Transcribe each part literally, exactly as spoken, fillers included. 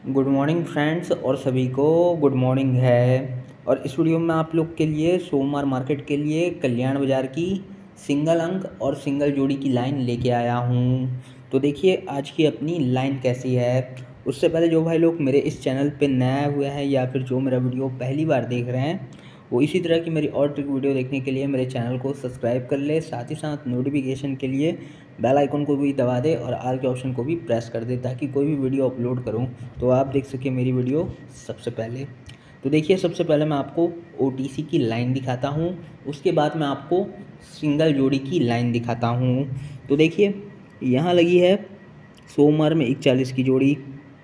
Good morning friends और सभी को गुड मॉर्निंग है। और इस वीडियो में आप लोग के लिए सोमवार मार्केट के लिए कल्याण बाज़ार की सिंगल अंक और सिंगल जोड़ी की लाइन लेके आया हूँ। तो देखिए आज की अपनी लाइन कैसी है। उससे पहले जो भाई लोग मेरे इस चैनल पे नए हुए हैं या फिर जो मेरा वीडियो पहली बार देख रहे हैं वो इसी तरह की मेरी और ट्रिक वीडियो देखने के लिए मेरे चैनल को सब्सक्राइब कर ले, साथ ही साथ नोटिफिकेशन के लिए बेल आइकन को भी दबा दे और आल के ऑप्शन को भी प्रेस कर दे ताकि कोई भी वीडियो अपलोड करूं तो आप देख सकें मेरी वीडियो सबसे पहले। तो देखिए सबसे पहले मैं आपको ओटीसी की लाइन दिखाता हूं, उसके बाद मैं आपको सिंगल जोड़ी की लाइन दिखाता हूं। तो देखिए यहाँ लगी है सोमवार में इकतालीस की जोड़ी,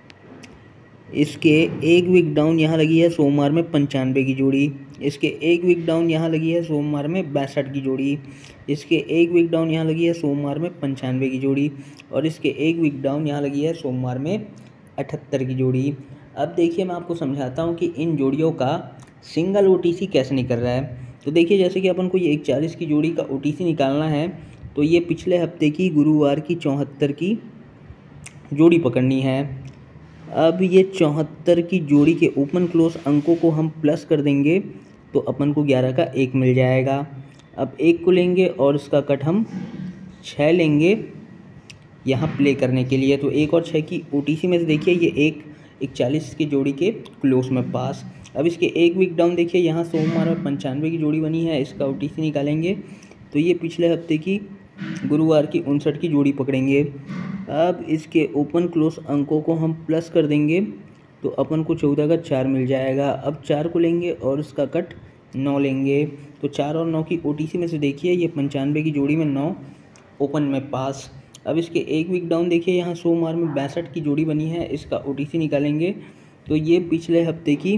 इसके एक वीक डाउन यहाँ लगी है सोमवार में पंचानवे की जोड़ी, इसके एक वीक डाउन यहाँ लगी है सोमवार में बासठ की जोड़ी, इसके एक वीक डाउन यहाँ लगी है सोमवार में पंचानवे की जोड़ी और इसके एक वीक डाउन यहाँ लगी है सोमवार में अठहत्तर की जोड़ी। अब देखिए मैं आपको समझाता हूँ कि इन जोड़ियों का सिंगल ओटीसी कैसे निकल रहा है। तो देखिए जैसे कि अपन को ये इकतालीस की जोड़ी का ओटीसी निकालना है तो ये पिछले हफ्ते की गुरुवार की चौहत्तर की जोड़ी पकड़नी है। अब ये चौहत्तर की जोड़ी के ओपन क्लोज अंकों को हम प्लस कर देंगे तो अपन को ग्यारह का एक मिल जाएगा। अब एक को लेंगे और इसका कट हम छः लेंगे यहाँ प्ले करने के लिए। तो एक और छः की ओटीसी में से देखिए ये एक इकतालीस की जोड़ी के क्लोज में पास। अब इसके एक वीक डाउन देखिए यहाँ सोमवार में पंचानवे की जोड़ी बनी है, इसका ओटीसी निकालेंगे तो ये पिछले हफ्ते की गुरुवार की उनसठ की जोड़ी पकड़ेंगे। अब इसके ओपन क्लोज अंकों को हम प्लस कर देंगे तो अपन को चौदह का चार मिल जाएगा। अब चार को लेंगे और इसका कट नौ लेंगे तो चार और नौ की ओटीसी में से देखिए ये पंचानवे की जोड़ी में नौ ओपन में पास। अब इसके एक वीक डाउन देखिए यहाँ सोमवार में बासठ की जोड़ी बनी है, इसका ओटीसी निकालेंगे तो ये पिछले हफ्ते की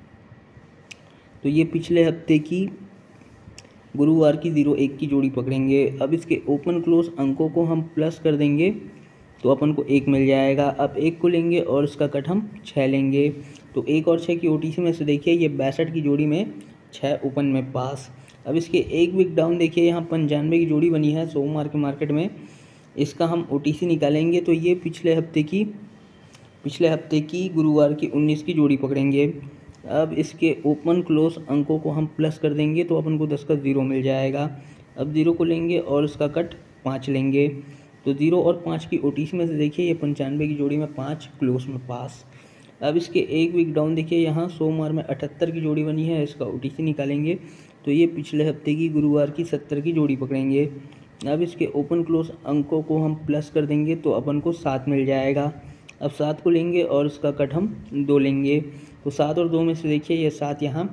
तो ये पिछले हफ्ते की गुरुवार की जीरो एक की जोड़ी पकड़ेंगे। अब इसके ओपन क्लोज अंकों को हम प्लस कर देंगे तो अपन को एक मिल जाएगा। अब एक को लेंगे और इसका कट हम छः लेंगे तो एक और छः की ओटीसी में से देखिए ये बासठ की जोड़ी में छः ओपन में पास। अब इसके एक वीक डाउन देखिए यहाँ पंचानवे की जोड़ी बनी है सोमवार के मार्केट में, इसका हम ओटीसी निकालेंगे तो ये पिछले हफ्ते की पिछले हफ्ते की गुरुवार की उन्नीस की जोड़ी पकड़ेंगे। अब इसके ओपन क्लोज अंकों को हम प्लस कर देंगे तो अपन को दस का ज़ीरो मिल जाएगा। अब ज़ीरो को लेंगे और इसका कट पाँच लेंगे तो ज़ीरो और पाँच की ओटीसी में से देखिए ये पंचानवे की जोड़ी में पाँच क्लोज में पास। अब इसके एक वीक डाउन देखिए यहाँ सोमवार में अठहत्तर की जोड़ी बनी है, इसका ओटीसी निकालेंगे तो ये पिछले हफ्ते की गुरुवार की सत्तर की जोड़ी पकड़ेंगे। अब इसके ओपन क्लोज अंकों को हम प्लस कर देंगे तो अपन को सात मिल जाएगा। अब सात को लेंगे और इसका कट हम दो लेंगे तो सात और दो में से देखिए ये सात यहाँ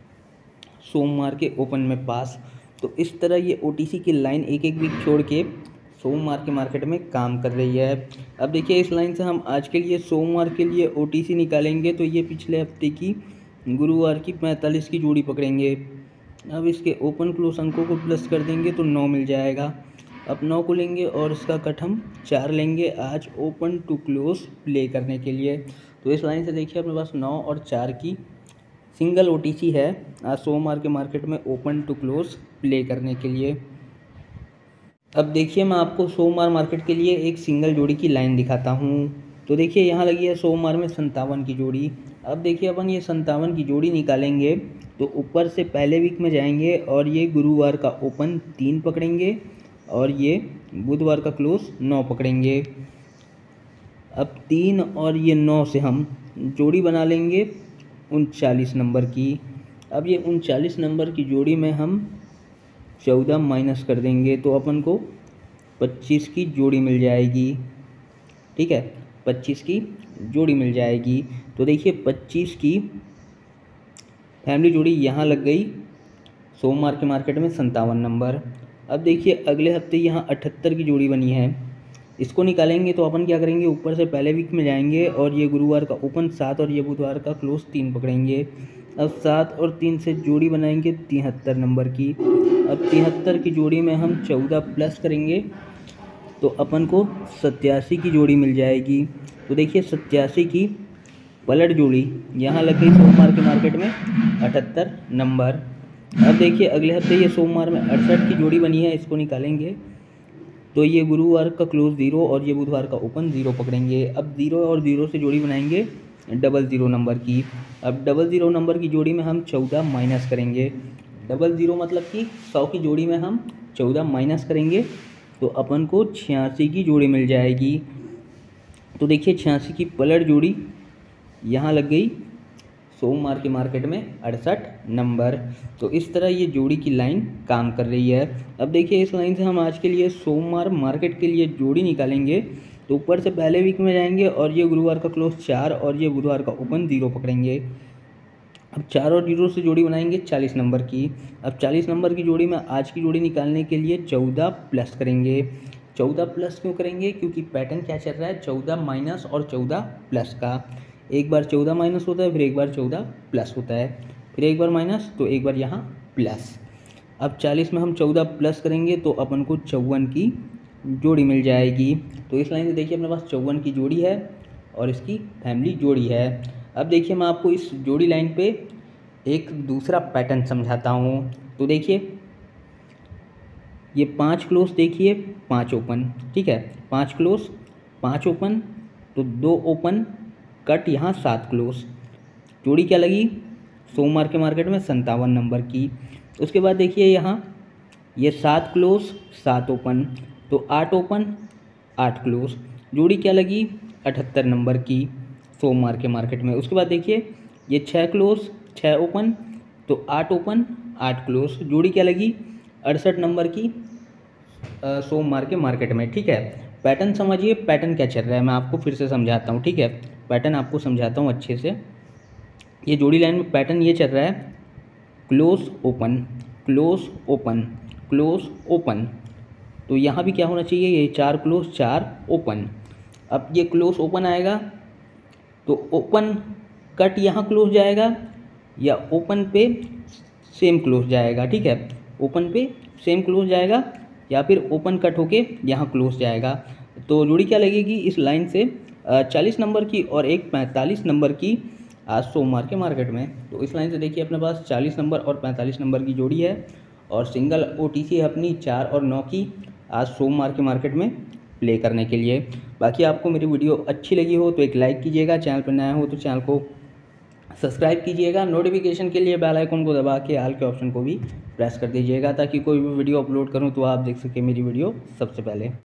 सोमवार के ओपन में पास। तो इस तरह ये ओटीसी की लाइन एक एक वीक छोड़ के सोमवार के मार्केट में काम कर रही है। अब देखिए इस लाइन से हम आज के लिए सोमवार के लिए ओटीसी निकालेंगे तो ये पिछले हफ्ते की गुरुवार की पैंतालीस की जोड़ी पकड़ेंगे। अब इसके ओपन क्लोज अंकों को प्लस कर देंगे तो नौ मिल जाएगा। अब नौ को लेंगे और इसका कट हम चार लेंगे आज ओपन टू क्लोज प्ले करने के लिए। तो इस लाइन से देखिए अपने पास नौ और चार की सिंगल ओटीसी है आज सोमवार के मार्केट में ओपन टू क्लोज प्ले करने के लिए। अब देखिए मैं आपको सोमवार मार्केट के लिए एक सिंगल जोड़ी की लाइन दिखाता हूँ। तो देखिए यहाँ लगी है सोमवार में संतावन की जोड़ी। अब देखिए अपन ये संतावन की जोड़ी निकालेंगे तो ऊपर से पहले वीक में जाएंगे और ये गुरुवार का ओपन तीन पकड़ेंगे और ये बुधवार का क्लोज नौ पकड़ेंगे। अब तीन और ये नौ से हम जोड़ी बना लेंगे उनचालीस नंबर की। अब ये उनचालीस नंबर की जोड़ी में हम चौदह माइनस कर देंगे तो अपन को पच्चीस की जोड़ी मिल जाएगी। ठीक है, पच्चीस की जोड़ी मिल जाएगी। तो देखिए पच्चीस की फैमिली जोड़ी यहाँ लग गई सोमवार के मार्केट में संतावन नंबर। अब देखिए अगले हफ्ते यहाँ अठहत्तर की जोड़ी बनी है, इसको निकालेंगे तो अपन क्या करेंगे ऊपर से पहले वीक में जाएंगे और ये गुरुवार का ओपन सात और ये बुधवार का क्लोज तीन पकड़ेंगे। अब सात और तीन से जोड़ी बनाएंगे तिहत्तर नंबर की। अब तिहत्तर की जोड़ी में हम चौदह प्लस करेंगे तो अपन को सत्तासी की जोड़ी मिल जाएगी। तो देखिए सत्तासी की पलट जोड़ी यहाँ लग गई सोमवार के मार्केट में अठहत्तर नंबर। अब देखिए अगले हफ्ते ये सोमवार में अड़सठ की जोड़ी बनी है, इसको निकालेंगे तो ये गुरुवार का क्लोज ज़ीरो और ये बुधवार का ओपन ज़ीरो पकड़ेंगे। अब ज़ीरो और ज़ीरो से जोड़ी बनाएंगे डबल ज़ीरो नंबर की। अब डबल ज़ीरो नंबर की जोड़ी में हम चौदह माइनस करेंगे। डबल ज़ीरो मतलब कि सौ की जोड़ी में हम चौदह माइनस करेंगे तो अपन को छियासी की जोड़ी मिल जाएगी। तो देखिए छियासी की पलट जोड़ी यहाँ लग गई सोमवार के मार्केट में अड़सठ नंबर। तो इस तरह ये जोड़ी की लाइन काम कर रही है। अब देखिए इस लाइन से हम आज के लिए सोमवार मार्केट के लिए जोड़ी निकालेंगे। तो ऊपर से पहले वीक में जाएंगे और ये गुरुवार का क्लोज चार और ये बुधवार का ओपन जीरो पकड़ेंगे। अब चार और जीरो से जोड़ी बनाएंगे चालीस नंबर की। अब चालीस नंबर की जोड़ी में आज की जोड़ी निकालने के लिए चौदह प्लस करेंगे। चौदह प्लस क्यों करेंगे? क्योंकि पैटर्न क्या चल रहा है, चौदह माइनस और चौदह प्लस का। एक बार चौदह माइनस होता है, फिर एक बार चौदह प्लस होता है, फिर एक बार माइनस, तो एक बार यहाँ प्लस। अब चालीस में हम चौदह प्लस करेंगे तो अपन को चौवन की जोड़ी मिल जाएगी। तो इस लाइन से देखिए अपने पास चौवन की जोड़ी है और इसकी फैमिली जोड़ी है। अब देखिए मैं आपको इस जोड़ी लाइन पे एक दूसरा पैटर्न समझाता हूँ। तो देखिए ये पांच क्लोज, देखिए पांच ओपन, ठीक है, पांच क्लोज पांच ओपन, तो दो ओपन कट, यहाँ सात क्लोज। जोड़ी क्या लगी? सोमवार के मार्केट में संतावन नंबर की। उसके बाद देखिए यहाँ ये सात क्लोज सात ओपन, तो आठ ओपन आठ क्लोज। जोड़ी क्या लगी? अठहत्तर नंबर की सोमवार के मार्केट में। उसके बाद देखिए ये छः क्लोज छः ओपन, तो आठ ओपन आठ क्लोज। जोड़ी क्या लगी? अड़सठ नंबर की सोमवार के मार्केट में, ठीक है। पैटर्न समझिए, पैटर्न क्या चल रहा है मैं आपको फिर से समझाता हूँ, ठीक है। पैटर्न आपको समझाता हूँ अच्छे से। ये जोड़ी लाइन में पैटर्न ये चल रहा है, close open close open close open. तो यहाँ भी क्या होना चाहिए? ये चार क्लोज चार ओपन। अब ये क्लोज ओपन आएगा तो ओपन कट यहाँ क्लोज जाएगा या ओपन पे सेम क्लोज जाएगा, ठीक है। ओपन पे सेम क्लोज जाएगा या फिर ओपन कट होके यहाँ क्लोज जाएगा। तो जोड़ी क्या लगेगी इस लाइन से? चालीस नंबर की और एक पैंतालीस नंबर की आज सोमवार के मार्केट में। तो इस लाइन से देखिए अपने पास चालीस नंबर और पैंतालीस नंबर की जोड़ी है और सिंगल ओटीसी है अपनी चार और नौ की आज सोमवार के मार्केट में प्ले करने के लिए। बाकी आपको मेरी वीडियो अच्छी लगी हो तो एक लाइक कीजिएगा, चैनल पर नया हो तो चैनल को सब्सक्राइब कीजिएगा, नोटिफिकेशन के लिए बेल आइकन को दबा के ऑल के ऑप्शन को भी प्रेस कर दीजिएगा ताकि कोई भी वीडियो अपलोड करूं तो आप देख सकें मेरी वीडियो सबसे पहले।